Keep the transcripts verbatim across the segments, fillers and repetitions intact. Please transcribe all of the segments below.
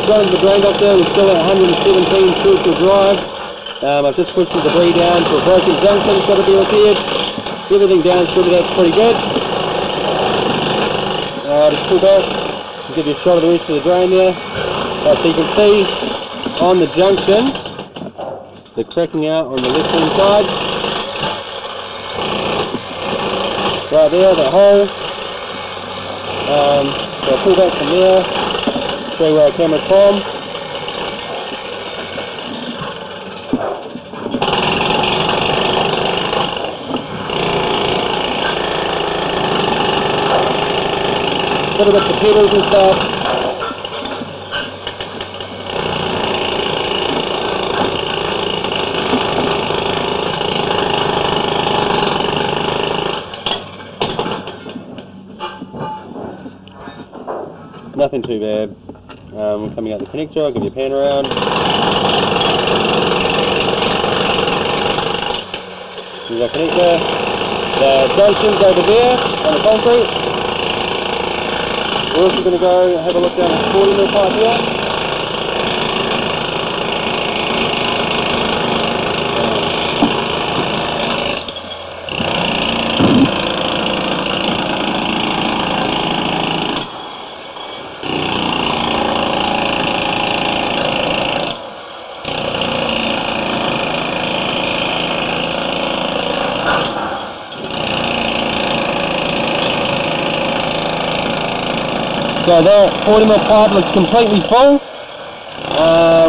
going to the drain doctor. We're still at one hundred seventeen Churchill Drive. Um, I've just pushed the debris down to a broken junction. It's got to be repaired. Everything down through that's pretty good. Uh, just pull back and give you a shot of the rest of the drain there. Uh, so you can see on the junction, the cracking out on the left hand side. Right there, the hole. Um, so I'll pull back from there, show you where our camera's from. Little bit of pedals and stuff. Nothing too bad. Um, coming out the connector, I'll give you a pan around. There's our connector. The junction's over there on the concrete. We're also going to go have a look down the forty mil pipe here. So that forty mil pipe looks completely full. Um,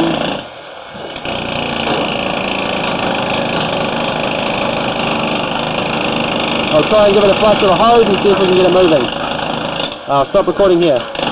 I'll try and give it a flush with a hose and see if we can get it moving. I'll stop recording here.